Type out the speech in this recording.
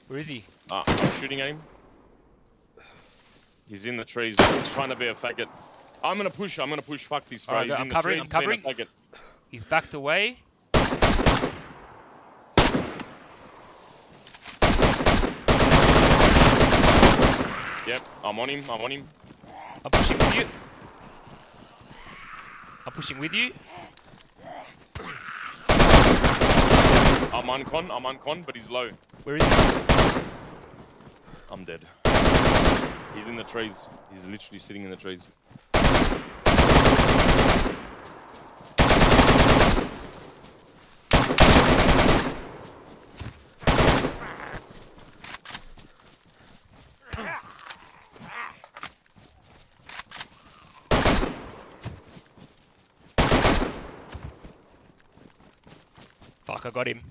Where is he? I'm shooting at him. He's in the trees. He's trying to be a faggot. I'm gonna push. Fuck this, bro. Alright, He's I'm in the covering. trees, I'm covering. being a faggot. He's backed away. Yep, I'm on him. I'm pushing with you. I'm pushing with you. I'm uncon, but he's low. Where is he? I'm dead. He's in the trees. He's literally sitting in the trees. Fuck, I got him.